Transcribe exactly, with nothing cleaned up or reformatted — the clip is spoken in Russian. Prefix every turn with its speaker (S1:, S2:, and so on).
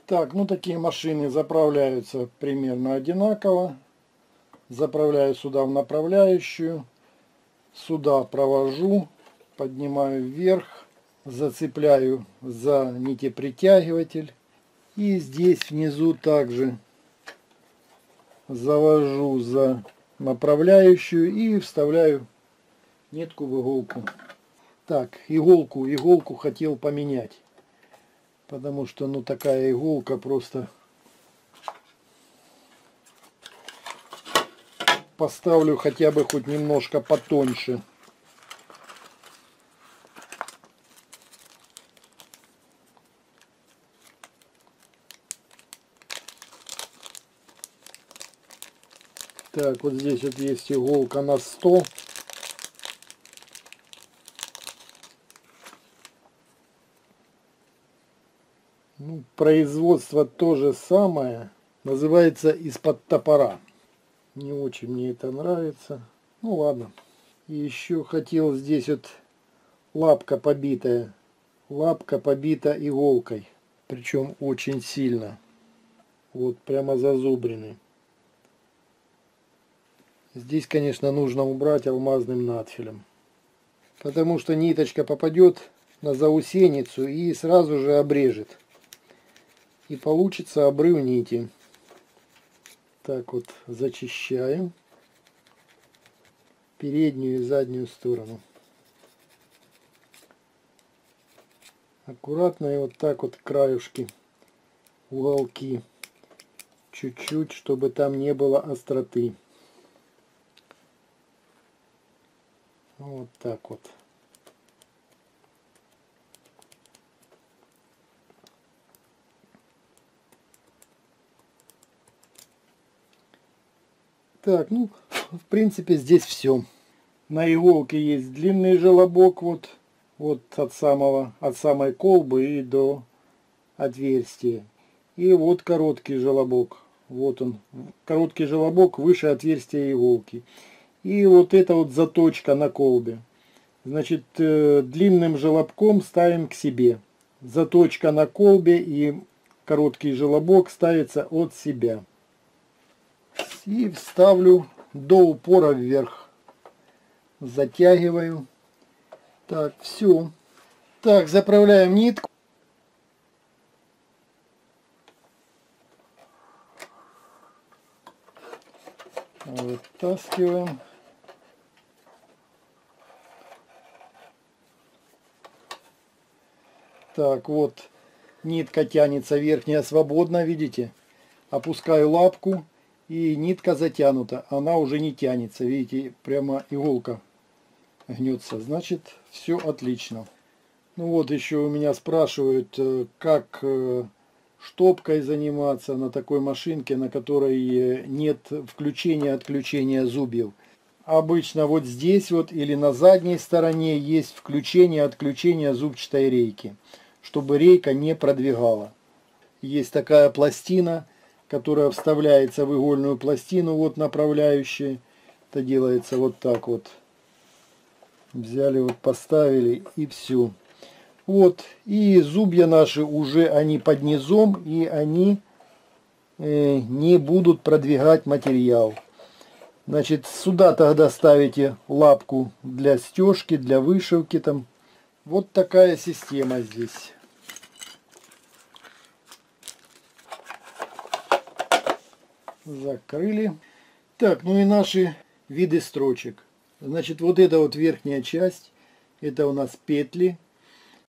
S1: Так, ну такие машины заправляются примерно одинаково. Заправляю сюда в направляющую. Сюда провожу, поднимаю вверх, зацепляю за нитепритягиватель. И здесь внизу также завожу за направляющую и вставляю нитку в иголку. Так, иголку, иголку хотел поменять. Потому что, ну, такая иголка просто... Поставлю хотя бы хоть немножко потоньше. Так, вот здесь вот есть иголка на сто. Ну, производство то же самое. Называется из-под топора. Не очень мне это нравится. Ну ладно. И еще хотел здесь вот лапка побитая. Лапка побита иголкой. Причем очень сильно. Вот прямо зазубренный. Здесь, конечно, нужно убрать алмазным надфилем. Потому что ниточка попадет на заусеницу и сразу же обрежет. И получится обрыв нити. Так вот зачищаем переднюю и заднюю сторону. Аккуратно и вот так вот краюшки, уголки. Чуть-чуть, чтобы там не было остроты. Вот так вот. Так, ну, в принципе, здесь все. На иголке есть длинный желобок, вот, вот от самого, от самой колбы и до отверстия. И вот короткий желобок. Вот он, короткий желобок выше отверстия иголки. И вот эта вот заточка на колбе. Значит, длинным желобком ставим к себе. Заточка на колбе и короткий желобок ставится от себя. И вставлю до упора вверх. Затягиваю. Так, все. Так, заправляем нитку. Вытаскиваем. Так, вот нитка тянется верхняя свободно, видите? Опускаю лапку. И нитка затянута, она уже не тянется, видите, прямо иголка гнется, значит, все отлично. Ну вот еще у меня спрашивают, как штопкой заниматься на такой машинке, на которой нет включения-отключения зубьев. Обычно вот здесь вот или на задней стороне есть включение-отключение зубчатой рейки, чтобы рейка не продвигала. Есть такая пластина, которая вставляется в игольную пластину, вот направляющая. Это делается вот так вот. Взяли, вот поставили и все. Вот, и зубья наши уже, они под низом, и они э, не будут продвигать материал. Значит, сюда тогда ставите лапку для стежки, для вышивки там. Вот такая система здесь. Закрыли. Так, ну и наши виды строчек. Значит, вот эта вот верхняя часть, это у нас петли.